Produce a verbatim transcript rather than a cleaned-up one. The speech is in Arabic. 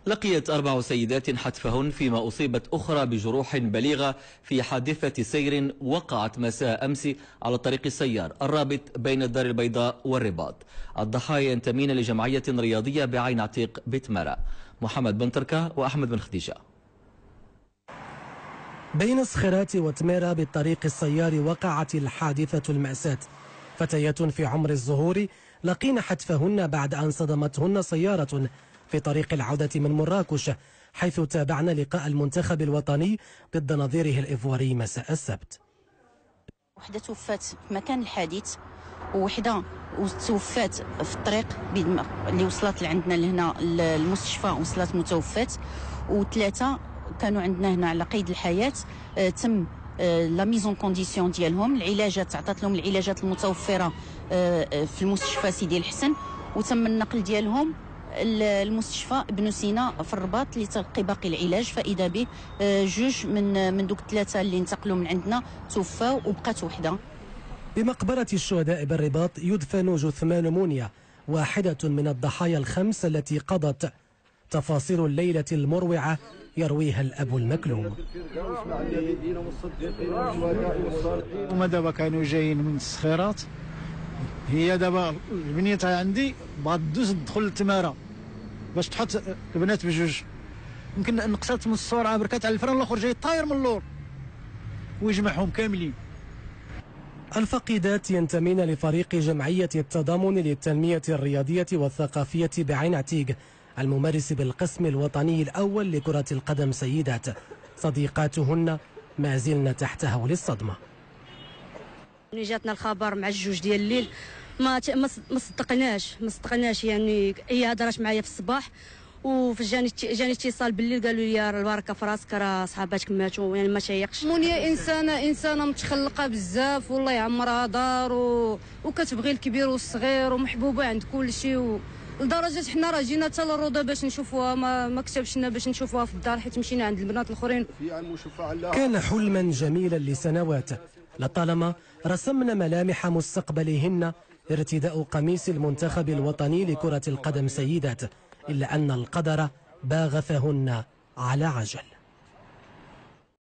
لقيت أربع سيدات حتفهن فيما أصيبت أخرى بجروح بليغة في حادثة سير وقعت مساء أمس على طريق السيار الرابط بين الدار البيضاء والرباط. الضحايا ينتمين لجمعية رياضية بعين عتيق بتمارا. محمد بن تركة وأحمد بن خديجة. بين صخرات وتميرة بالطريق السيار وقعت الحادثة المأساة. فتيات في عمر الزهور لقين حتفهن بعد أن صدمتهن سيارة في طريق العودة من مراكش، حيث تابعن لقاء المنتخب الوطني ضد نظيره الإيفواري مساء السبت. وحدة توفات في مكان الحادث، ووحدة توفات في الطريق اللي وصلت لعندنا لهنا المستشفى وصلت متوفات، وثلاثة كانوا عندنا هنا على قيد الحياة. آه تم آه لا ميزون كونديسيون ديالهم، العلاجات عطات لهم العلاجات المتوفرة آه في المستشفى سيدي الحسن، وتم النقل ديالهم المستشفى ابن سينا في الرباط لتلقي باقي العلاج. فإذا به جوج من من دوك الثلاثة اللي انتقلوا من عندنا توفاو وبقات وحدة. بمقبرة الشهداء بالرباط يدفن جثمان مونيا، واحدة من الضحايا الخمس التي قضت. تفاصيل الليلة المروعة يرويها الأب المكلوم. هما دابا كانوا جايين من الصخيرات، هي دابا بنيتها عندي بغات دوز تدخل للتماره باش تحط البنات بجوج. يمكن نقصات من السرعه بركات على الفران، الاخر جاي طاير من اللور ويجمعهم كاملين. الفقيدات ينتمين لفريق جمعية التضامن للتنمية الرياضية والثقافية بعين عتيق الممارس بالقسم الوطني الأول لكرة القدم سيدات. صديقاتهن ما زلن تحت هول الصدمة. جاتنا الخبر مع الجوج ديال الليل، ما ما صدقناش ما صدقناش يعني هي هضرات معايا في الصباح، وفي جاني جاني اتصال بالليل قالوا لي البركه في راسك راه صحاباتك ماتوا، يعني ما تيقش. مونيا انسانه انسانه متخلقه بزاف والله يعمرها دار و... وكتبغي الكبير والصغير ومحبوبه عند كل شيء، و... لدرجه حنا راه جينا حتى للروضه باش نشوفوها، ما ما كتبش لنا باش نشوفوها في الدار حيت مشينا عند البنات الاخرين. كان حلما جميلا لسنوات، لطالما رسمنا ملامح مستقبلهن ارتداء قميص المنتخب الوطني لكرة القدم سيدات، إلا أن القدر باغثهن على عجل.